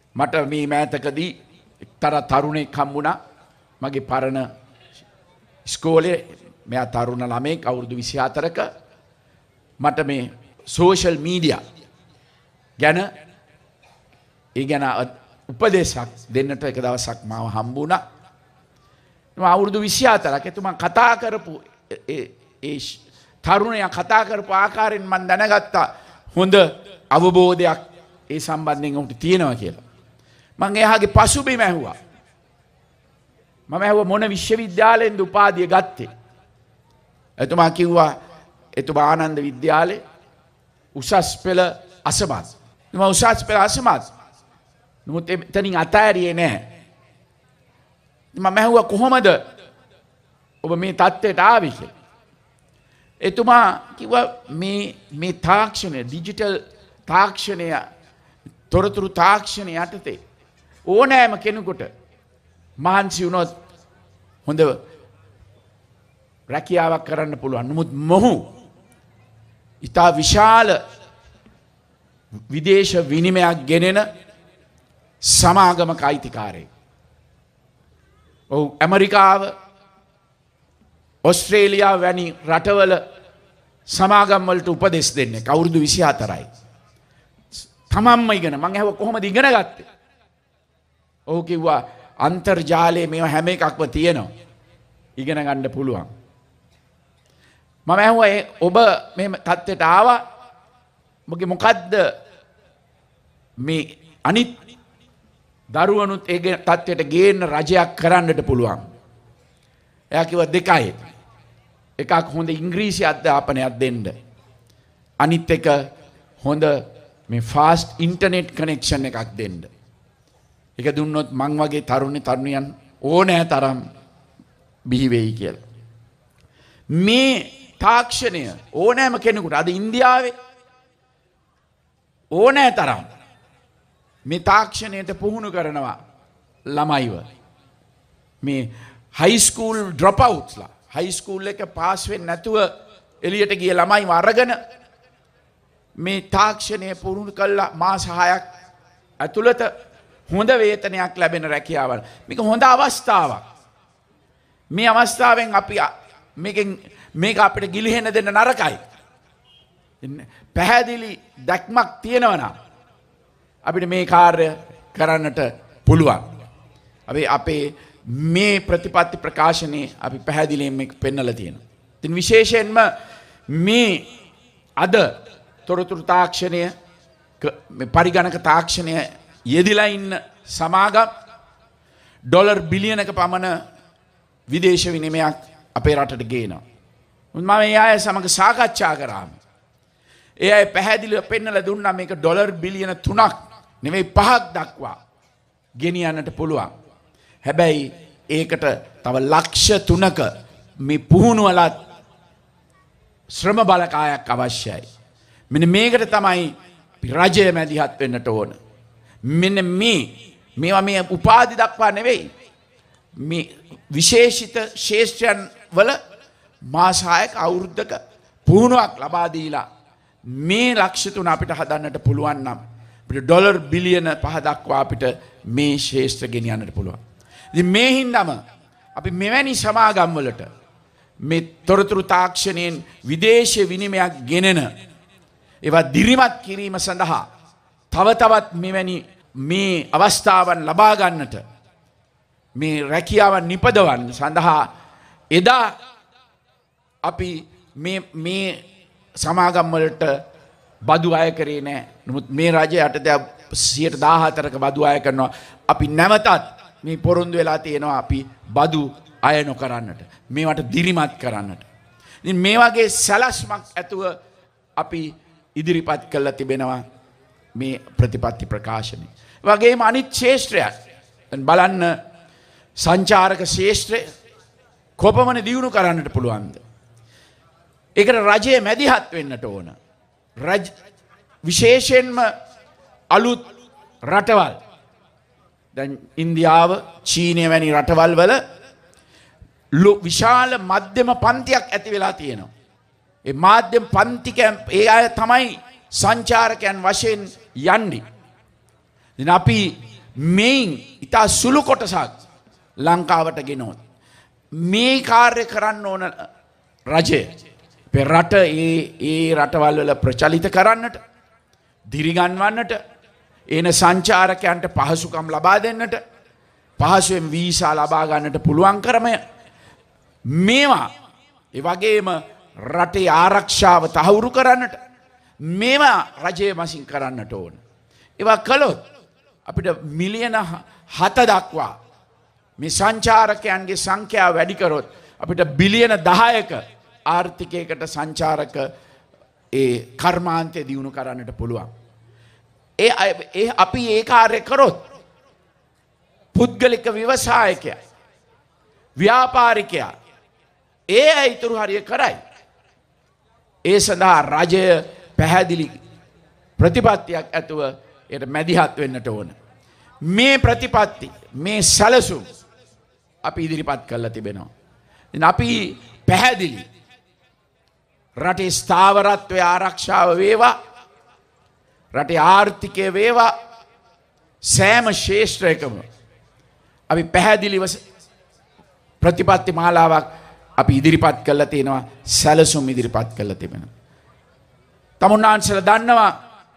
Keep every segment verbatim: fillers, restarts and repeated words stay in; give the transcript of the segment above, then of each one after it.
මට මේ මෑතකදී එක්තරා තරුණෙක් හම්බුණා මගේ පරණ ඉස්කෝලේ මෙයා තරුණ ළමෙක් අවුරුදු විසිහතරක මට මේ සෝෂල් මීඩියා ගැන ඒ ගැන උපදේශයක් දෙන්නට එක දවසක් මාව හම්බුණා. මම අවුරුදු විසිහතරක් එතුමා කතා කරපු ඒ ඒ තරුණයා කතා කරපු ආකාරයෙන් මම දැනගත්තා හොඳ අවබෝධයක් ඒ සම්බන්ධයෙන් උන්ට තියෙනවා කියලා. මම එයාගේ පසුබිම ඇහුවා. මම ඇහුවා මොන විශ්වවිද්‍යාලයෙන්ද උපාධිය ගත්තේ? එතුමා කිව්වා එතුමා ආනන්ද විද්‍යාලේ උසස් පෙළ අසමත්. මම උසස් පෙළ අසමත්. නමුත් එතනින් අතෑරියේ නැහැ. මම ඇහුවා කොහොමද ඔබ මේ තත්ත්වයට ආවේ කියලා. එතුමා කිව්වා මේ මේ තාක්ෂණය ඩිජිටල් තාක්ෂණය තොරතුරු තාක්ෂණය යටතේ ඕනෑම කෙනෙකුට මහන්සි වුණොත් හොඳ රැකියාවක් කරන්න පුළුවන්. නමුත් මොහු ඉතා විශාල විදේශ විනිමයක් ගෙනෙන සමාගමක අයිතිකාරයෙක්. ඔහු ඇමරිකාව ඔස්ට්‍රේලියාව වැනි රටවල සමාගම් වලට උපදෙස් දෙන්නේ අවුරුදු විසිහතරයි. තමන්ම ඉගෙන මං ඇහුවා කොහොමද ඉගෙන ගත්තේ? ඔහු කිව්වා අන්තර්ජාලයේ මේවා හැම එකක්ම තියෙනවා. ඉගෙන ගන්න පුළුවන්. මම ඇහුවා ඔබ මේ තත්ත්වයට ආවා මොකද මොකද්ද මේ අනිත් දරුවනුත් ඒ තත්ත්වයට ගේන්න රජයක් කරන්නට පුළුවන්. එයා කිව්වා දෙකයි. එකක් හොඳ ඉංග්‍රීසි අධ්‍යාපනයක් දෙන්න. අනිත් එක හොඳ මේ ෆාස්ට් ඉන්ටර්නෙට් කනෙක්ෂන් එකක් දෙන්න. ඒක දුන්නොත් මං වගේ තරුණ තරුණියන් ඕනෑ තරම් බිහි වෙයි කියලා. මේ තාක්ෂණය ඕනෑම කෙනෙකුට අද ඉන්දියාවේ ඕනෑ තරම් මේ තාක්ෂණයට පුහුණු කරනවා ළමයිව. මේ හයිස්කූල් ඩ්‍රොප් අවුට්ස්ලා හයිස්කූල් එක පාස් වෙන්නේ නැතුව එළියට ගිය ළමයිව අරගෙන මේ තාක්ෂණය පුහුණු කළා මාස හයක් ඇතුළත හොඳ වේතනයක් ලැබෙන රැකියාවල්. මේක හොඳ අවස්ථාවක්. මේ අවස්ථාවෙන් අපි මේකෙන් මේක අපිට ගිලිහෙන්න දෙන්න නරකයි. පැහැදිලි දැක්මක් තියෙනවා නම් අපිට මේ කාර්ය කරන්නට පුළුවන්. අපි අපේ මේ ප්‍රතිපත්ති ප්‍රකාශනයේ අපි පැහැදිලිවම මේක පෙන්වලා තියෙනවා. ඉතින් විශේෂයෙන්ම මේ අද තොරතුරු තාක්ෂණය පරිගණක තාක්ෂණය යෙදිලා ඉන්න සමාගම් ඩොලර් බිලියනක පමණ විදේශ විනිමයක් අපේ රටට ගේනවා. මම ඒ අය සමග සාකච්ඡා කරාම ඒ අය පැහැදිලිව පෙන්නලා දුන්නා මේක ඩොලර් බිලියන තුනක් නෙවෙයි පහක් දක්වා ගෙනියන්නට පුළුවන්. හැබැයි ඒකට තව ලක්ෂ තුනක මේ පුහුණුවලත් ශ්‍රම බලකායක් අවශ්‍යයි. මෙන්න මේකට තමයි රජය මැදිහත් වෙන්නට ඕන. මෙන්න මේ මේවා මේ උපාධි දක්වා නෙවෙයි මේ විශේෂිත ශේෂ්ත්‍රයන් වල මාස හයක අවුරුද්දක පුහුණුවක් ලබා දීලා මේ ලක්ෂ තුන අපිට හදන්නට පුළුවන් නම් අපිට ඩොලර් බිලියන පහ දක්වා අපිට මේ ශේෂ්ත්‍ර ගෙනියන්නට පුළුවන්. ඉතින් මේ හින්දාම අපි මෙවැනි සමාගම් වලට මේ තොරතුරු තාක්ෂණයෙන් විදේශ විනිමයක් ගෙනෙන ඒවා දිරිමත් කිරීම සඳහා තව තවත් මෙවැනි මේ අවස්ථාවන් ලබා ගන්නට මේ රැකියාවන් නිපදවන්න සඳහා එදා අපි මේ මේ සමාගම් වලට බදු අය කරේ නැහැ. නමුත් මේ රජය යටතේ සියයට දාහතරක බදු අය කරනවා. අපි නැවතත් මේ පොරොන්දු වෙලා තියෙනවා අපි බදු අය නොකරන්නට. මේවට දිරිමත් කරන්නට. ඉතින් මේ වගේ සැලැස්මක් ඇතුව අපි ඉදිරිපත් කළා තිබෙනවා මේ ප්‍රතිපත්ති ප්‍රකාශනය. වගේම අනිත් ශේෂ්ත්‍රයක් බලන්න සංචාරක ශේෂ්ත්‍රය කොපමණ දියුණු කරන්නට පුළුවන්ද? ඒකට රජය මැදිහත් වෙන්නට ඕන. රජ විශේෂයෙන්ම අලුත් රටවල් දැන් ඉන්දියාව චීනය වැනි රටවල් වල විශාල මධ්‍යම පන්තියක් ඇති වෙලා තියෙනවා. ඒ මාධ්‍යම පන්තිකයන් ඒ අය තමයි සංචාරකයන් වශයෙන් යන්නේ. ඉතින් අපි මේන් ඉතා සුළු කොටසක් ලංකාවට ගෙනොත් මේ කාර්ය කරන්න ඕන රජය අපේ රට ඒ ඒ රටවල් වල ප්‍රචලිත කරන්නට දිරිගන්වන්නට එන සංචාරකයන්ට පහසුකම් ලබා දෙන්නට පහසුවෙන් වීසා ලබා ගන්නට පුළුවන් ක්‍රමය මේවා ඒ වගේම රටේ ආරක්ෂාව තහවුරු කරන්නට මේවා රජයේ මසින් කරන්නට ඕන. ඒවා කළොත් අපිට මිලියන හත දක්වා මේ සංචාරකයන්ගේ සංඛ්‍යාව වැඩි කරොත් අපිට බිලියන දහයක ආර්ථිකයකට සංචාරක ඒ කර්මාන්තය දියුණු කරන්නට පුළුවන්. ඒ ඒ අපි ඒ කාර්ය කරොත් පුද්ගලික ව්‍යවසායකයා ව්‍යාපාරිකයා ඒ අයිතුරු හරිය කරයි. ඒ සඳහා රජය පැහැදිලි ප්‍රතිපත්තියක් ඇතුව ඒට මැදිහත් වෙන්නට ඕන. මේ ප්‍රතිපත්ති මේ සැලසුම් අපි ඉදිරිපත් කරලා තිබෙනවා. අපි පැහැදිලි රටේ ස්ථාවරත්වය ආරක්ෂාව වේවා රටේ ආර්ථිකය වේවා සෑම ශේෂ්ත්‍රයකම අපි පැහැදිලිව ප්‍රතිපත්ති මාලාවක් අපි ඉදිරිපත් කරලා තියෙනවා සැලසුම් ඉදිරිපත් කරලා තිබෙනවා. තමුන්නාන්සලා දන්නවා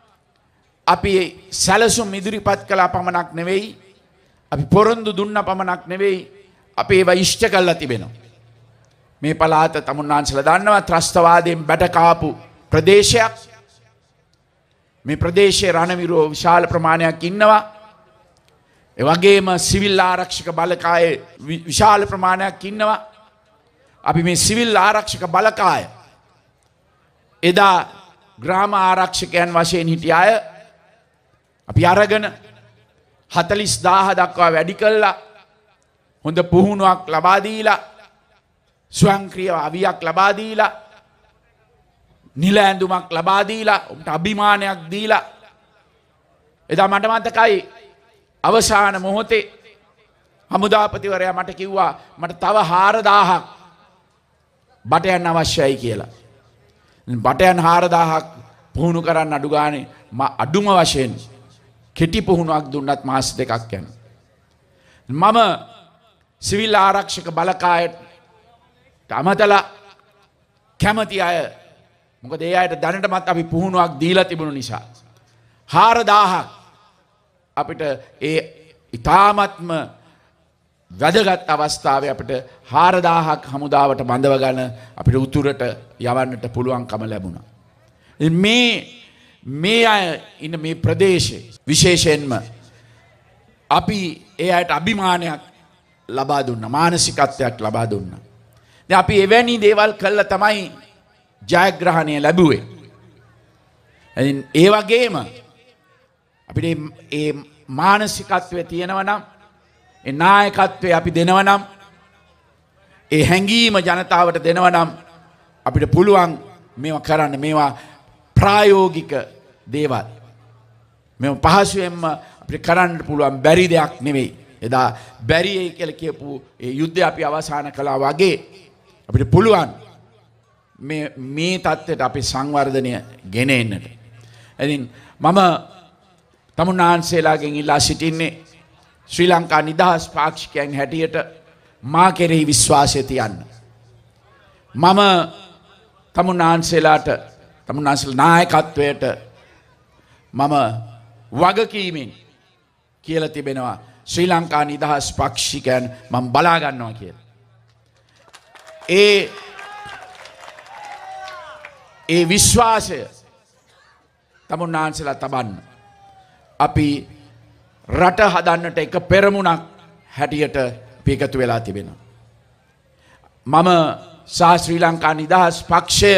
අපි සැලසුම් ඉදිරිපත් කළා පමණක් නෙවෙයි අපි පොරොන්දු දුන්න පමණක් නෙවෙයි අපි ඒවා ඉෂ්ට කරලා තිබෙනවා. මේ පළාත තමුන්නාන්සලා දන්නවා ත්‍රස්තවාදයෙන් බැටකාපු ප්‍රදේශයක්. මේ ප්‍රදේශයේ රණවිරෝ විශාල ප්‍රමාණයක් ඉන්නවා. ඒ වගේම සිවිල් ආරක්ෂක බලකායේ විශාල ප්‍රමාණයක් ඉන්නවා. අපි මේ සිවිල් ආරක්ෂක බලකාය එදා ග්‍රාම ආරක්ෂකයන් වශයෙන් හිටිය අය අපි අරගෙන හතලිස් දාහ දක්වා වැඩි කළා. හොඳ පුහුණුවක් ලබා දීලා ස්වයංක්‍රීය අවියක් ලබා දීලා නිල ඇඳුමක් ලබා දීලා උන්ට අභිමානයක් දීලා එදා මට මතකයි අවසාන මොහොතේ හමුදාපතිවරයා මට කිව්වා මට තව හාරදාහක් බටයන් අවශ්‍යයි කියලා. බටයන් හාරදාහක් පුහුණු කරන්න අඩු ගානේ අඩුම වශයෙන් කෙටි පුහුණුවක් දුන්නත් මාස දෙකක් යන. මම සිවිල් ආරක්ෂක බලකායට අමතලා කැමති අය මොකද ඒ අයට දැනටමත් අපි පුහුණුවක් දීලා තිබුණු නිසා හාරදාහක් අපිට ඒ ඉතාමත්ම වැදගත් අවස්ථාවේ අපිට හාරදාහක් හමුදාවට බඳව ගන්න අපිට උතුරට යවන්නට පුළුවන්කම ලැබුණා. මේ මේ අය ඉන්න මේ ප්‍රදේශයේ විශේෂයෙන්ම අපි ඒ අයට අභිමානයක් ලබා දුන්නා මානසිකත්වයක් ලබා දුන්නා. දැන් අපි එවැනි දේවල් කළා තමයි ජයග්‍රහණය ලැබුවේ. ඒ වගේම අපිට ඒ මානසිකත්වය තියෙනවා නම් ඒ නායකත්වය අපි දෙනවා නම් ඒ හැඟීම ජනතාවට දෙනවා නම් අපිට පුළුවන් මේවා කරන්න. මේවා ප්‍රායෝගික දේවල්. මේවා පහසුවෙන්ම අපිට කරන්න පුළුවන් බැරි දෙයක් නෙවෙයි. එදා බැරියි කියලා කියපු ඒ යුද්ධය අපි අවසන් කළා වගේ අපිට පුළුවන් මේ මේ தත්ත්වයට අපි සංවර්ධනය ගෙන එන්නට. ඉතින් මම තමුන්නාන්සේලාගෙන් ඉල්ලා සිටින්නේ ශ්‍රී ලංකා නිදහස් පාක්ෂිකයන් හැටියට මා කෙරෙහි විශ්වාසය තියන්න. මම තමුන්නාන්සේලාට තමුන්නාන්සේලා නායකත්වයට මම වගකීමෙන් කියලා තිබෙනවා ශ්‍රී ලංකා නිදහස් පාක්ෂිකයන් මම බලා ගන්නවා කියලා. ඒ ඒ විශ්වාසය තමුන්නාන්සේලා තබන්න. අපි රට හදන්නට එක පෙරමුණක් හැටියට අපි එකතු වෙලා තිබෙනවා. මම සා ශ්‍රී ලංකා නිදහස් පක්ෂය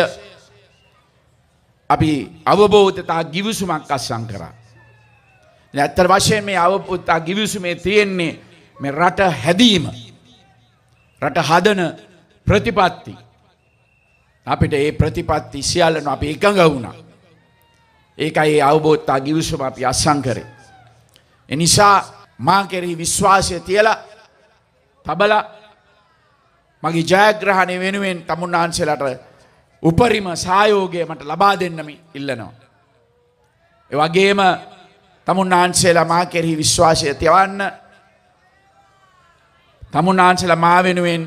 අපි අවබෝධතා ගිවිසුමක් අත්සන් කරා. ඇත්ත වශයෙන් මේ අවබෝධතා ගිවිසුමේ තියෙන්නේ මේ රට හැදීම. රට හදන ප්‍රතිපත්ති. අපිට ඒ ප්‍රතිපත්ති සියල්ලම අපි එකඟ වුණා. ඒකයි ඒ අවබෝධතා ගිවිසුම අපි අත්සන් කරේ. ඒ නිසා මා කෙරෙහි විශ්වාසය තියලා තබලා මගේ ජයග්‍රහණය වෙනුවෙන් තමුන්නාන්සේලාට උපරිම සහයෝගය මට ලබා දෙන්නම ඉල්ලනවා. ඒ වගේම තමුන්නාන්සේලා මා කෙරෙහි විශ්වාසය තියවන්න. තමුන්නාන්සේලා මා වෙනුවෙන්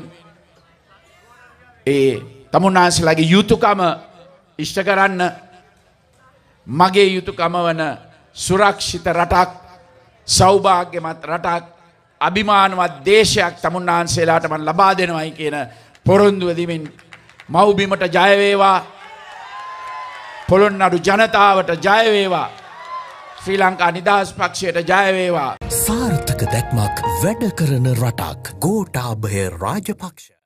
ඒ තමුන්නාන්සේලාගේ යුතුයකම ඉෂ්ට කරන්න. මගේ යුතුයකම වන සුරක්ෂිත රටක්, සෞභාග්‍යමත් රටක්, අභිමානවත් දේශයක් තමුන්නාන්සේලාට මම ලබා දෙනවයි කියන පොරොන්දුව දෙමින් මව්බිමට ජය වේවා. පොළොන්නරු ජනතාවට ජය වේවා. ශ්‍රී ලංකා නිදහස් පක්ෂයට ජය වේවා. සාර්ථක දැක්මක් වැඩ කරන රටක් ගෝඨාභය රාජපක්ෂ.